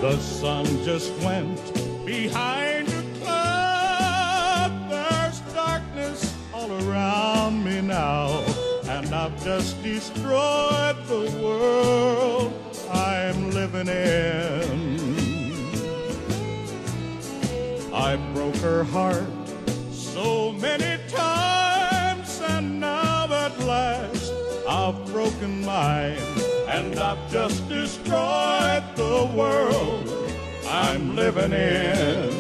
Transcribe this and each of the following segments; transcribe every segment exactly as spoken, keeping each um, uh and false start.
The sun just went behind a cloud. There's darkness all around me now, and I've just destroyed the world I'm living in. I broke her heart so many times, and now at last I've broken mine, and I've just destroyed the world I'm living in.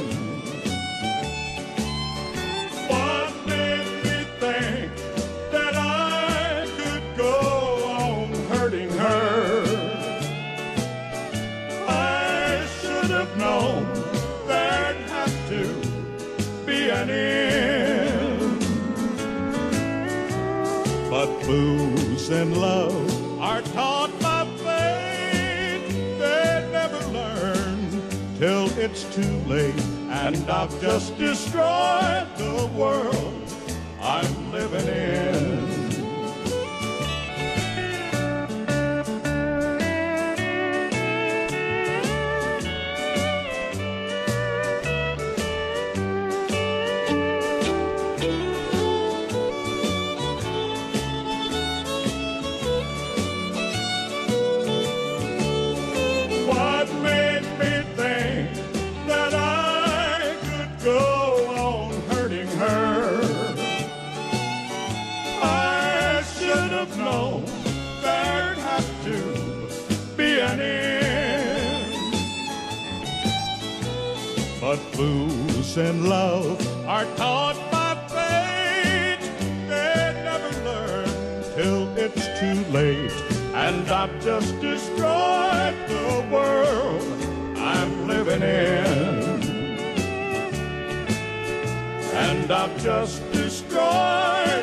What made me think that I could go on hurting her? I should have known there'd have to be an end. But booze and love are taught by fate. They never learn till it's too late, and I've just destroyed the world I'm living in. What made me think that I could go on hurting her? I should have known there'd have to be an end. But booze and love are taught by fate. They never learn till it's too late, and I've just destroyed the world I'm living in. And I've just destroyed